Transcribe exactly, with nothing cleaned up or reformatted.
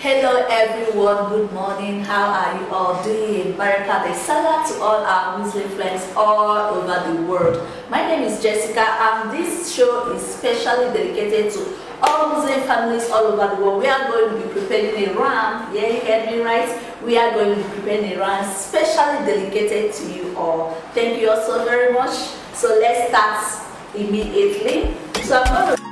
Hello everyone, good morning. How are you all doing? Barakah Sallah to all our Muslim friends all over the world. My name is Jessica and this show is specially dedicated to all Muslim families all over the world. We are going to be preparing a ram. Yeah, you heard me right. We are going to be preparing a ram specially dedicated to you all. Thank you all so very much. So let's start immediately. So I'm going to